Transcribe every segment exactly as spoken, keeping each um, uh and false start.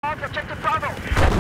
Objective Bravo!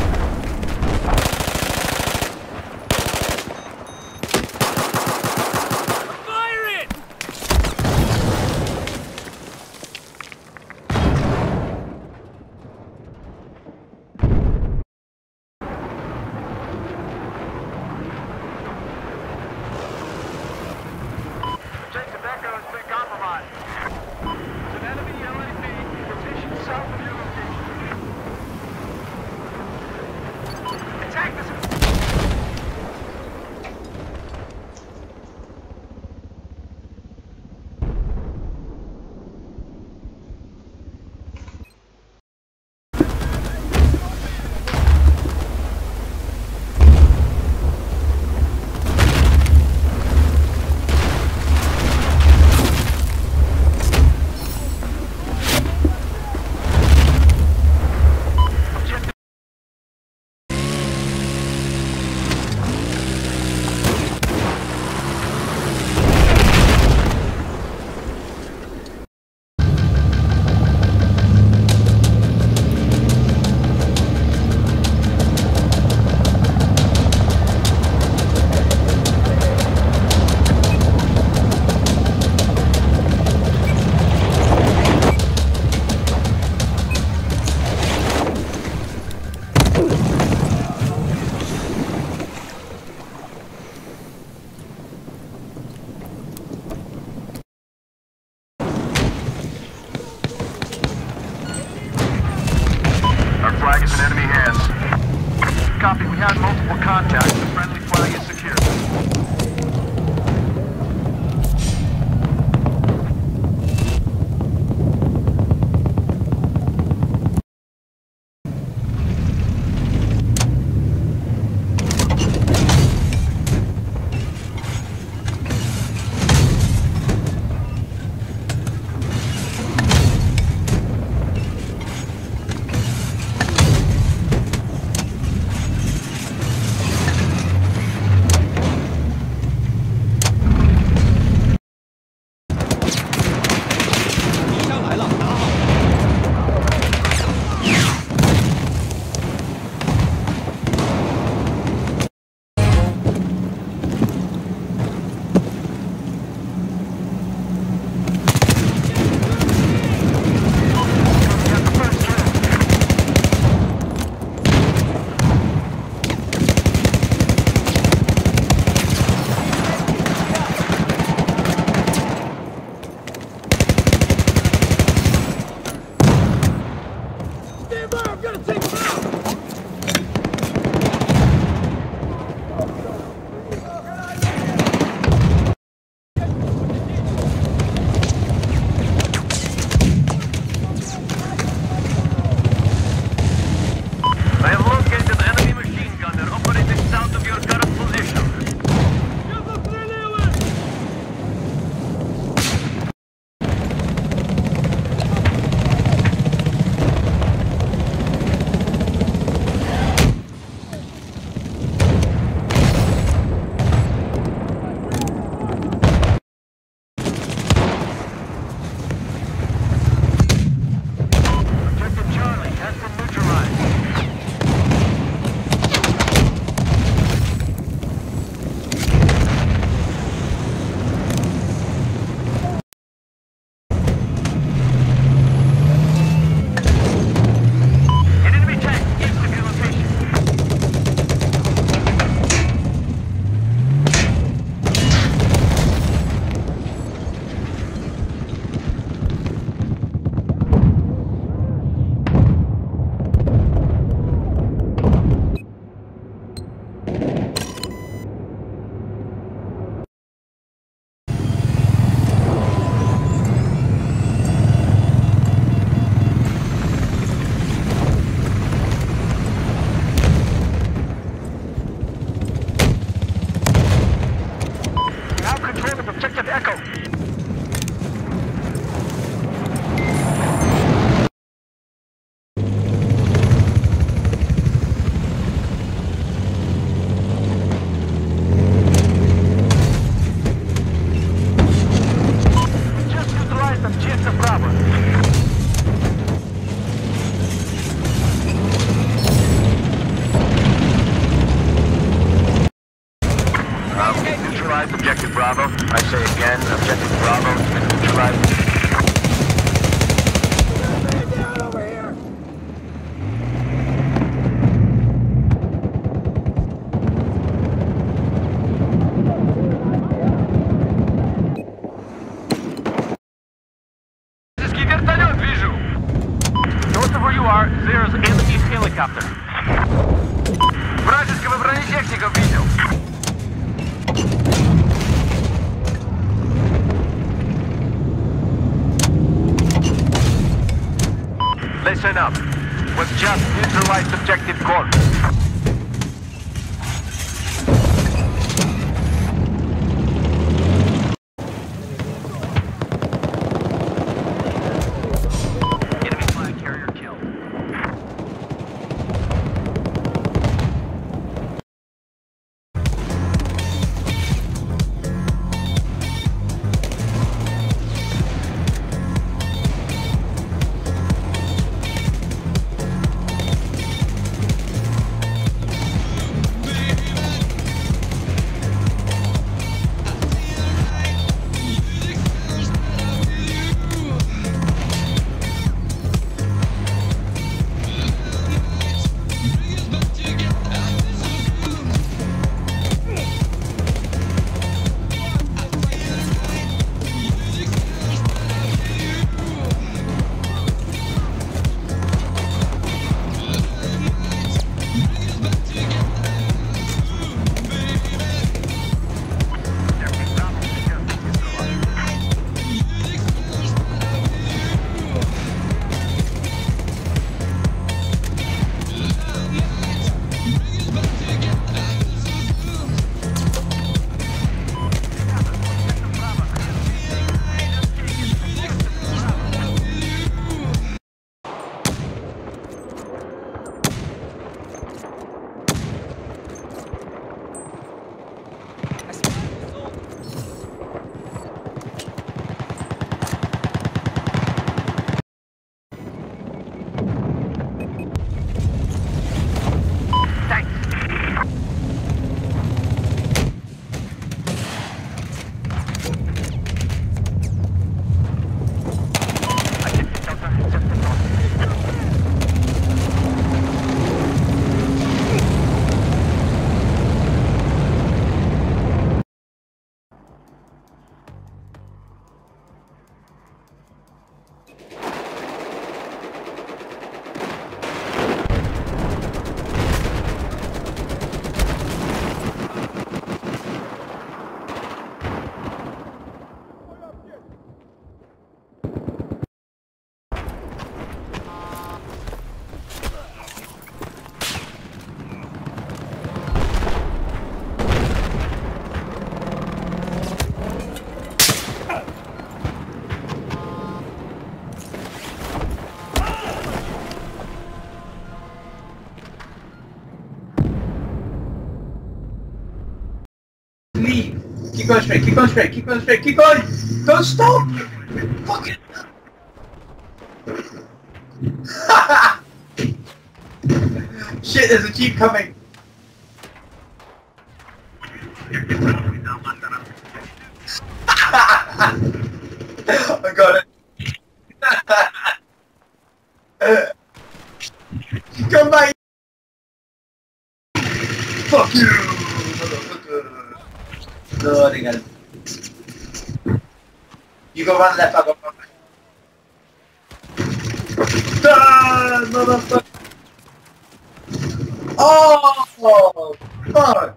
Flag is in enemy hands. Copy, we have multiple contacts. The friendly flag is secure. Objective Bravo. I say again, objective Bravo has been neutralized. North of where you are, there's enemy helicopter. Вражеского бронетехника видел. Listen up. We've just neutralized objective Corp. Leave. Keep going straight, keep going straight, keep going straight, keep going! Don't stop! Fucking... Shit, there's a jeep coming! I got it! Come back! Fuck you! No, I got it. You go run left, I go run right. Ah, motherfucker! Oh, fuck!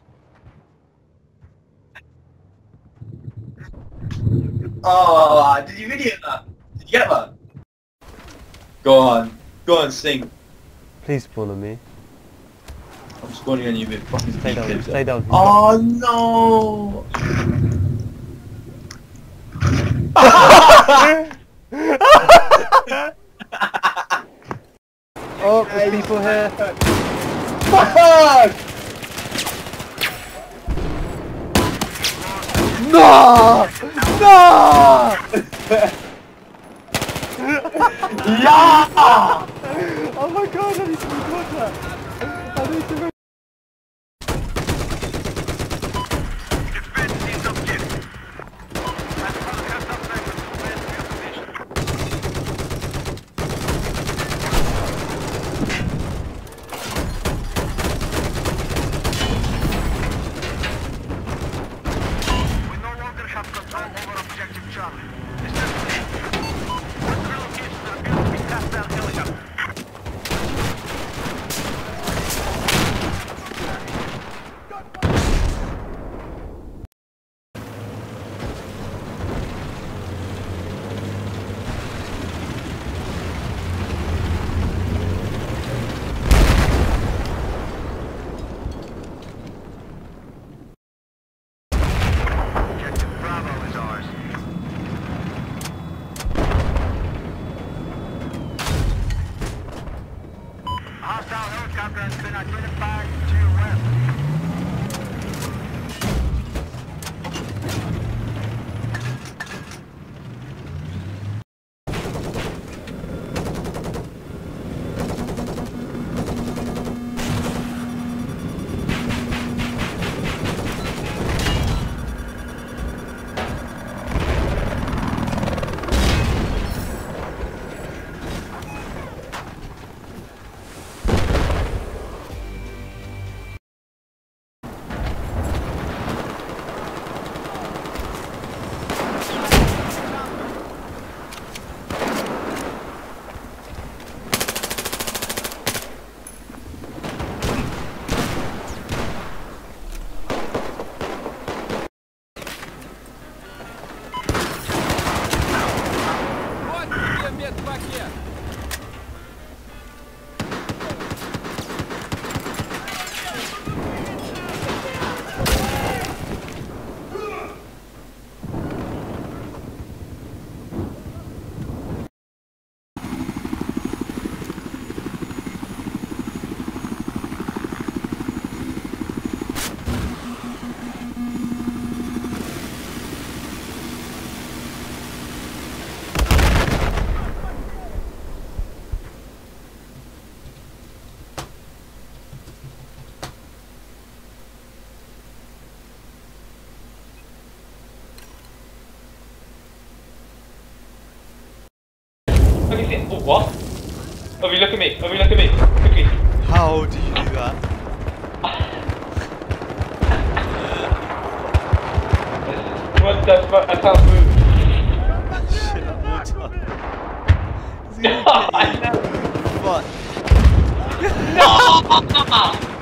Oh, did you video that? Did you get that? Go on, go on, sing. Please spawn on me. I'm spawning on you with fucking Stay down, stay down. Oh no! Oh, there's people here. Fuck! No! No! Yeah! Oh my god, I need to record that. I need to record. Defense is objective. identified to your west. Look at it. Oh, what? Ovi, look at me. Ovi, look at me. Quickly. How do you do that? What the fuck? I can't move. Shit, that water. Is he I okay? know. What? No!